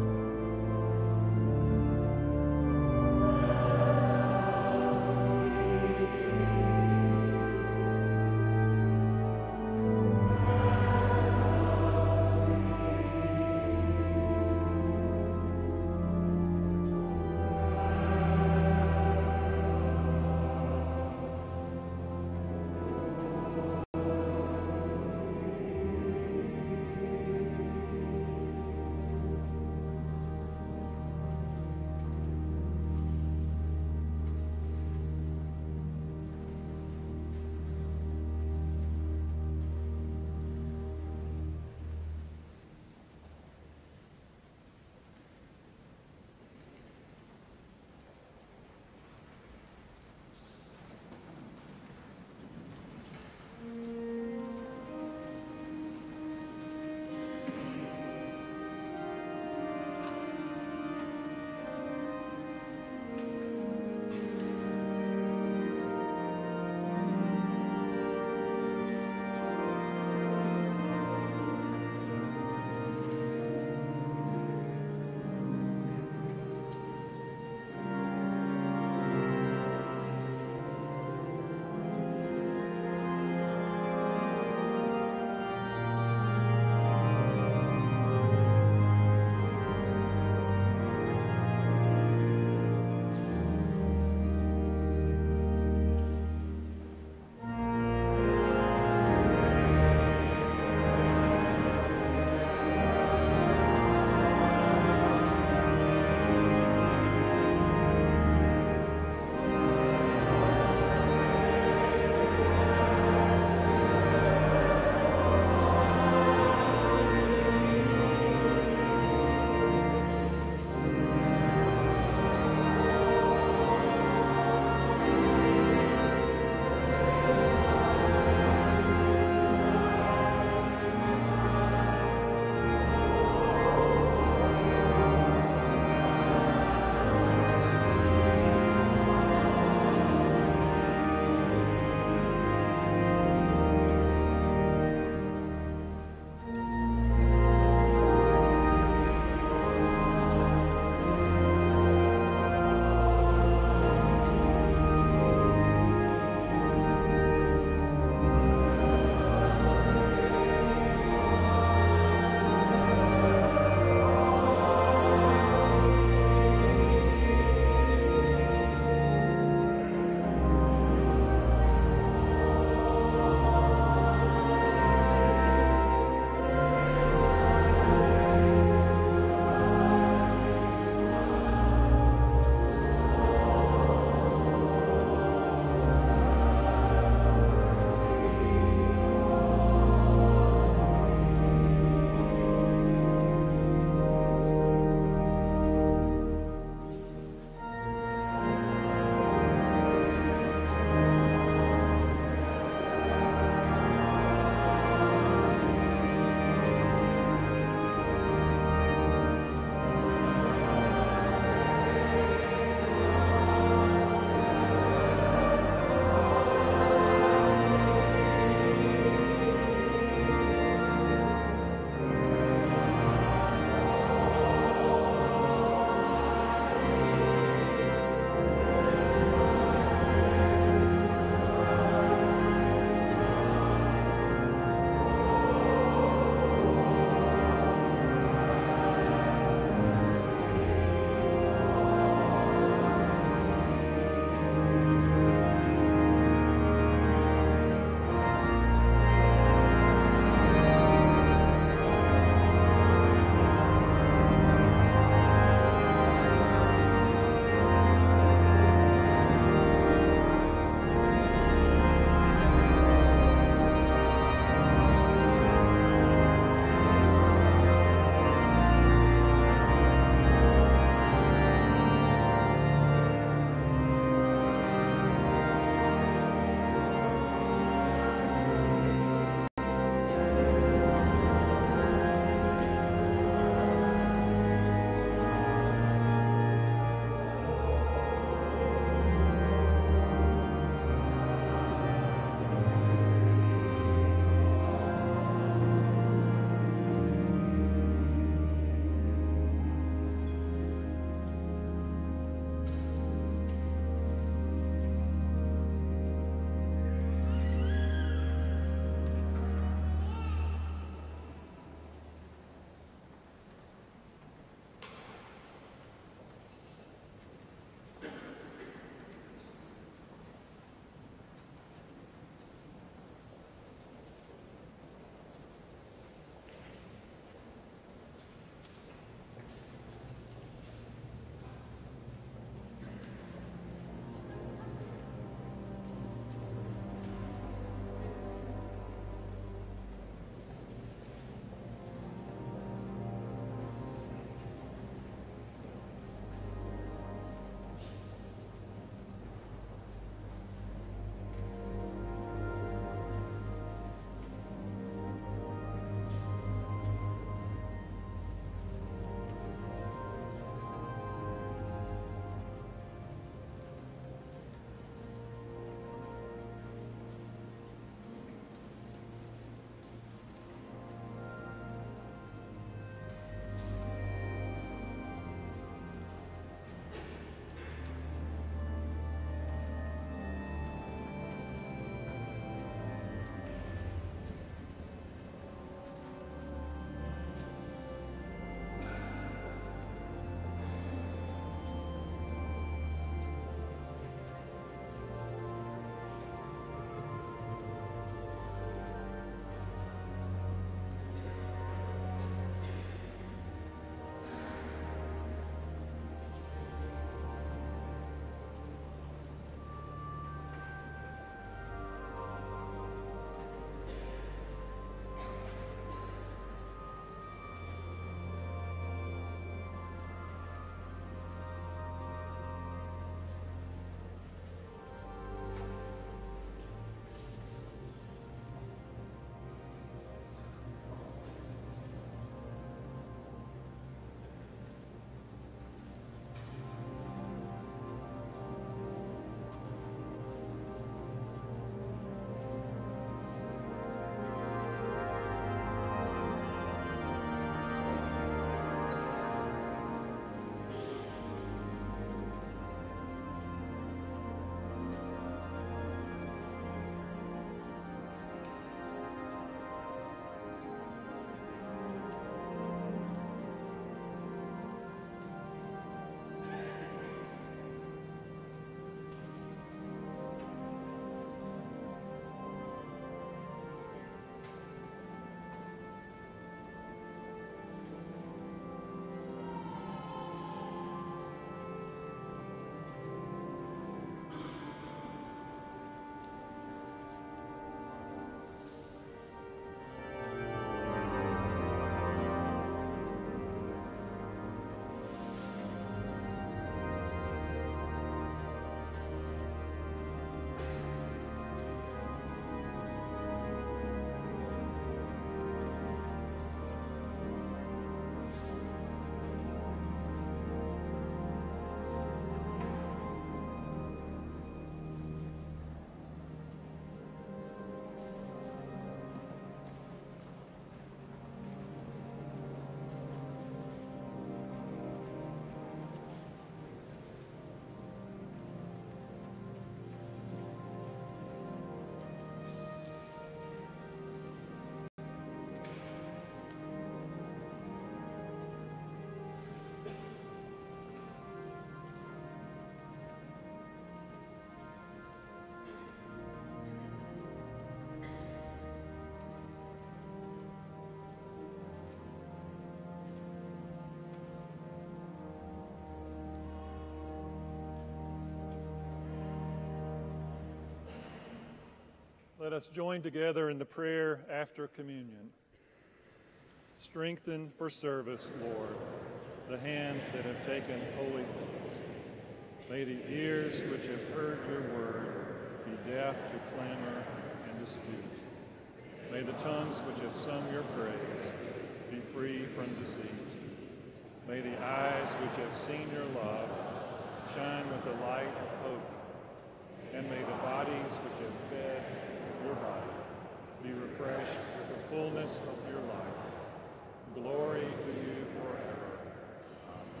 Let us join together in the prayer after communion. Strengthen for service, Lord, the hands that have taken holy things. May the ears which have heard your word be deaf to clamor and dispute. May the tongues which have sung your praise be free from deceit. May the eyes which have seen your love shine with the light of hope. And may the bodies which have fed your body be refreshed with the fullness of your life. Glory to you forever. Amen.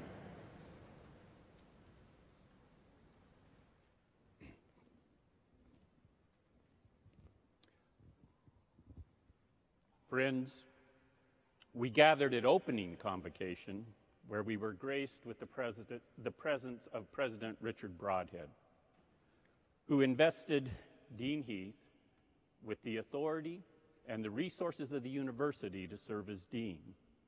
Friends, we gathered at opening convocation where we were graced with the, president, the presence of President Richard Broadhead, who invested Dean Heath with the authority and the resources of the university to serve as dean.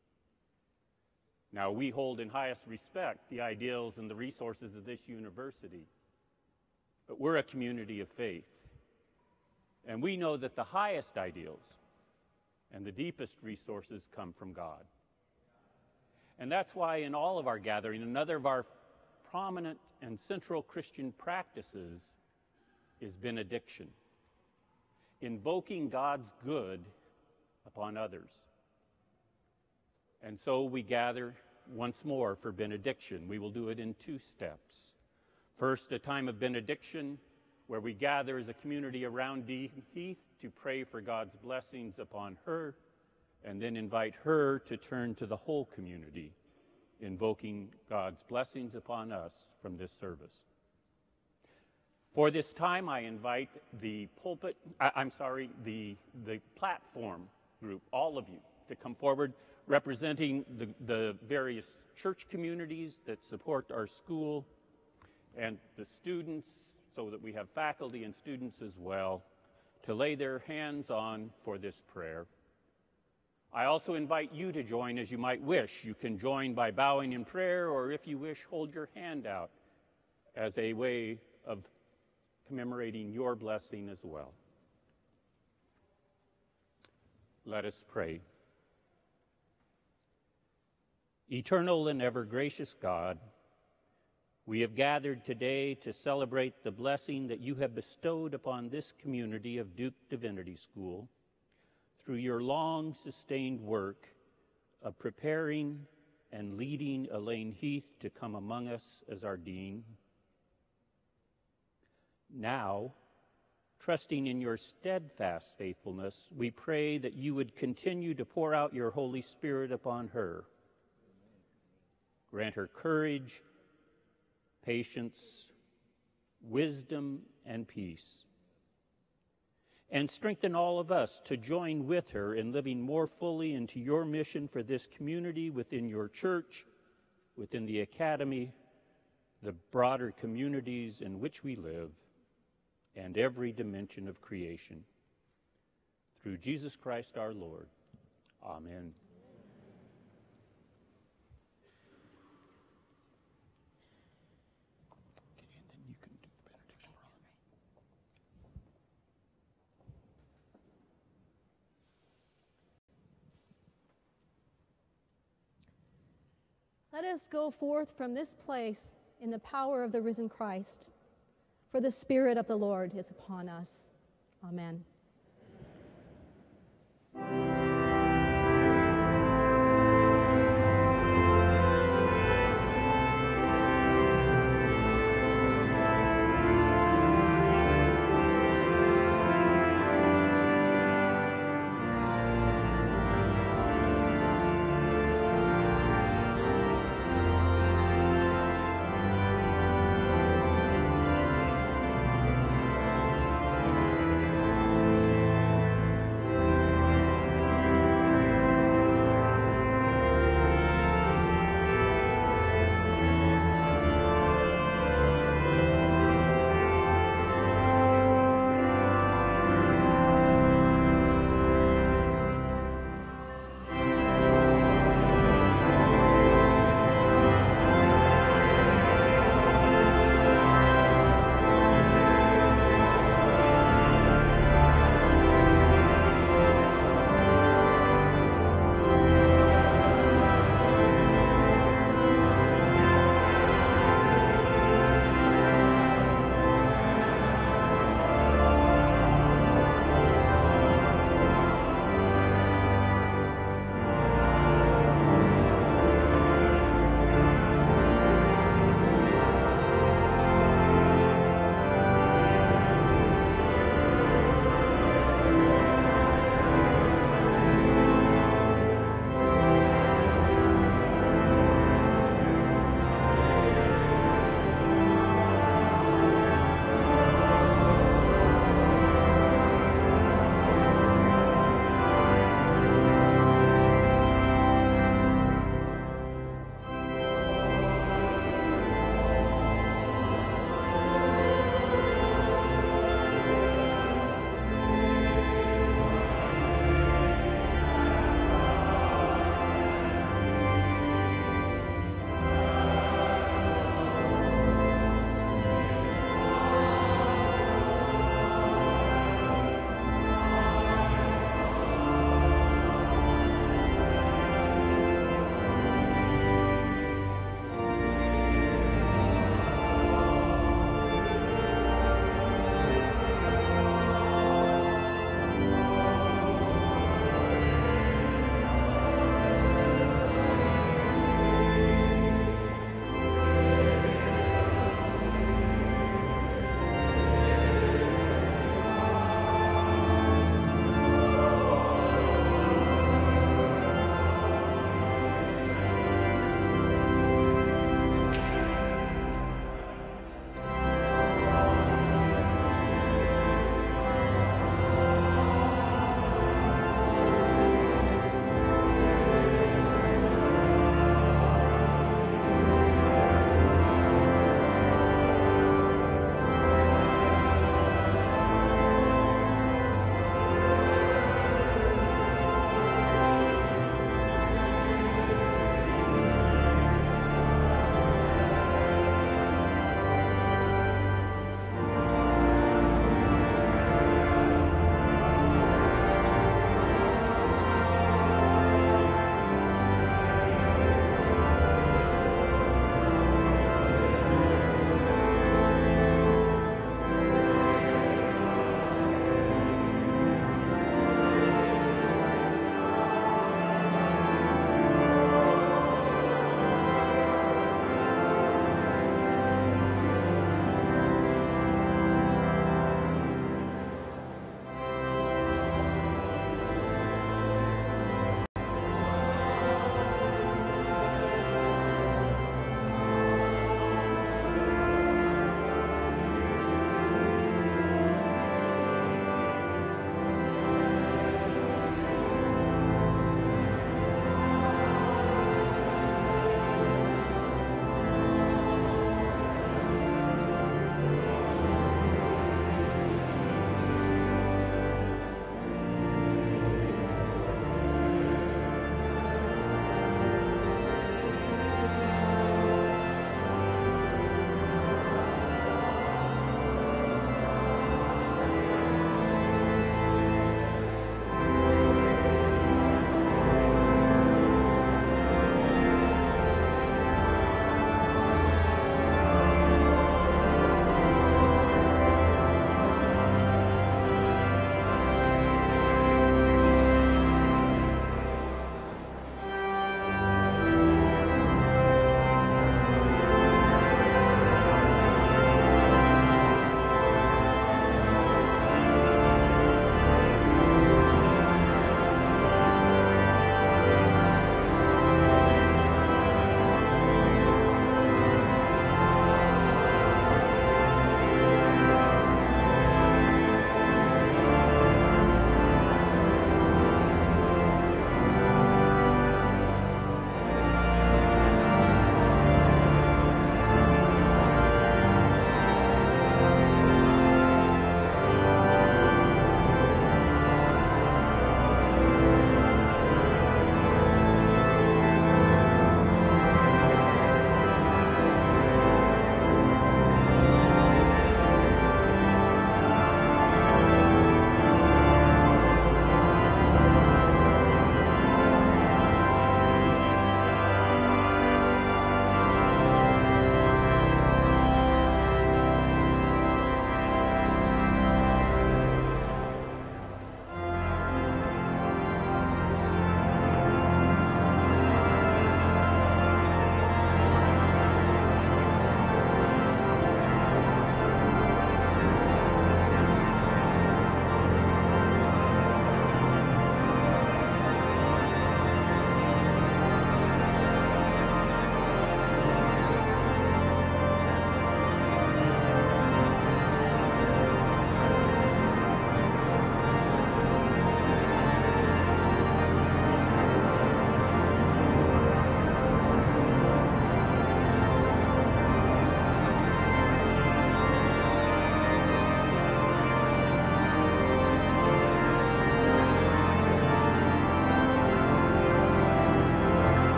Now, we hold in highest respect the ideals and the resources of this university, but we're a community of faith, and we know that the highest ideals and the deepest resources come from God. And that's why in all of our gathering, another of our prominent and central Christian practices is benediction, invoking God's good upon others. And so we gather once more for benediction. We will do it in two steps. First, a time of benediction where we gather as a community around Dean Heath to pray for God's blessings upon her, and then invite her to turn to the whole community, invoking God's blessings upon us from this service. For this time, I invite the pulpit, I, I'm sorry, the, the platform group, all of you, to come forward representing the, the various church communities that support our school and the students, so that we have faculty and students as well, to lay their hands on for this prayer. I also invite you to join as you might wish. You can join by bowing in prayer, or if you wish, hold your hand out as a way of commemorating your blessing as well. Let us pray. Eternal and ever gracious God, we have gathered today to celebrate the blessing that you have bestowed upon this community of Duke Divinity School through your long-sustained work of preparing and leading Elaine Heath to come among us as our dean. Now, trusting in your steadfast faithfulness, we pray that you would continue to pour out your Holy Spirit upon her. Grant her courage, patience, wisdom, and peace. And strengthen all of us to join with her in living more fully into your mission for this community within your church, within the academy, the broader communities in which we live, and every dimension of creation. Through Jesus Christ our Lord. Amen. Let us go forth from this place in the power of the risen Christ, for the Spirit of the Lord is upon us. Amen.